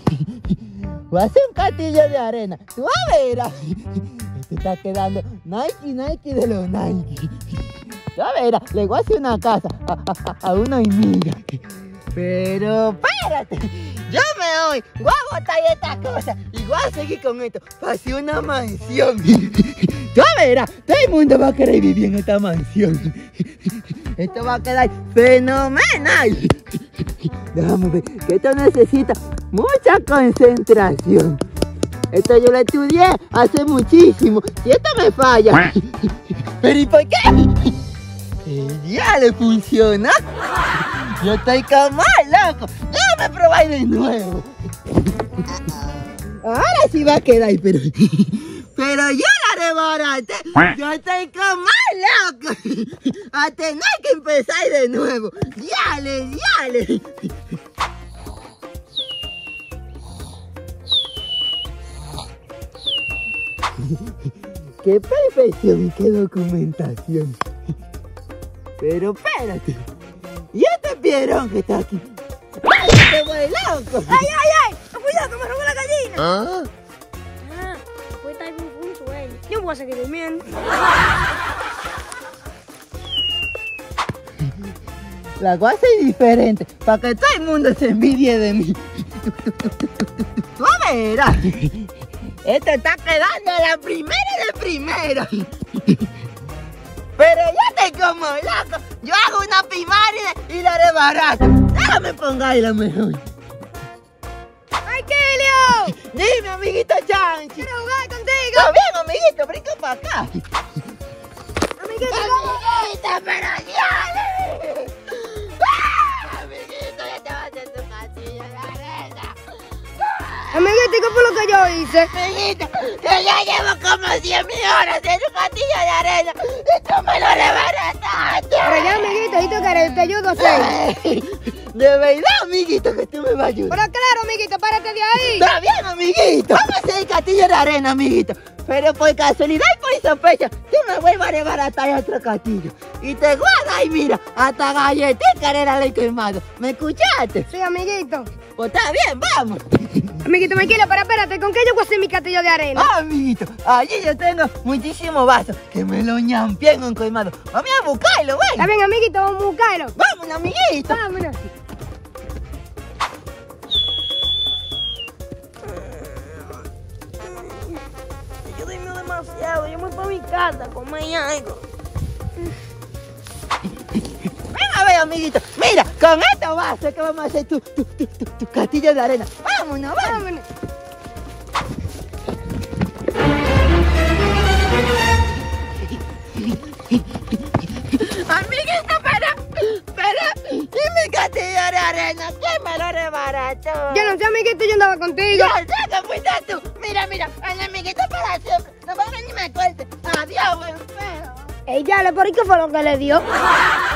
Voy a hacer un castillo de arena. Tú vas a ver. Este está quedando Nike de los Nike. Tú vas a ver, le voy a hacer una casa a una hormiga. Pero espérate, yo me voy, voy a botar esta cosa y voy a seguir con esto para hacer una mansión. Tú verás, todo el mundo va a querer vivir en esta mansión. Esto va a quedar fenomenal. Déjame ver, que esto necesita mucha concentración. Esto yo lo estudié hace muchísimo. Si esto me falla. ¿Pero y por qué? Ya le funciona. Yo estoy como loco. Déjame probar de nuevo. Ahora sí va a quedar, pero yo la rebaraté. Yo estoy como loco. A tener que empezar de nuevo. Dale. Qué perfección y qué documentación. Pero espérate. ¿Y este piedrón que está aquí? ¡Ay, este güey loco! ¡Ay! ¡Cuidado, que me robó la gallina! ¿Ah? Pues está bien un sueño. Yo voy a seguir durmiendo. La cosa es diferente, para que todo el mundo se envidie de mí. Tú verás. Este está quedando la primera de primera. Pero yo estoy como loco. Yo hago una primaria y la rebarato. Déjame pongar la mejor. ¡Ay, Kelio! Dime, amiguito Chanchi. ¡Quiero jugar contigo! Está bien, amiguito, brinca para acá. Amiguito, Amiguita, pero dale. Amiguito, ya te vas a hacer tu castillo de arena. amiguito, ¿qué fue lo que yo hice? Amiguito, que ya llevo como 100.000 horas en un castillo de arena y tú me lo rebarataste. Pero ya, amiguito, ¿y tú quieres? Te ayudo a hacer. De verdad, amiguito, que tú me vas a ayudar. Pero claro, amiguito, párate de ahí. Está bien, amiguito. Vamos a hacer el castillo de arena, amiguito. Pero por casualidad y por sospecha, tú me vuelvas a rebaratar otro castillo. Y te guardas y mira, hasta galletica era el quemado. ¿Me escuchaste? Sí, amiguito. Pues está bien, vamos. Amiguito, tranquilo, pero espérate, ¿con qué yo voy a hacer mi castillo de arena? Ah, amiguito, allí yo tengo muchísimos vasos que me lo ñampié en un colmado. Vamos a buscarlo, güey. Está bien, amiguito, vamos a buscarlo. Vámonos, amiguito. Vámonos. Yo duermo demasiado, yo voy para mi casa a comer algo. Ven a ver, amiguito. Mira, con estos vasos que vamos a hacer tu castillo de arena. Vámonos, vámonos. Amiguito, espera. ¿Y mi castillo de arena? ¿Quién me lo rebarató? Yo no sé, amiguito, yo andaba contigo. Yo sé que fuiste tú. Mira, el amiguito para azúcar. No va a ni me corte. Adiós, buen feo. Ey, ya, ¿por qué fue lo que le dio?